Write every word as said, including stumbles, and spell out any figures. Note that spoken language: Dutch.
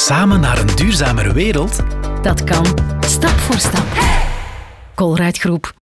Samen naar een duurzamere wereld? Dat kan, stap voor stap. Colruyt Groep.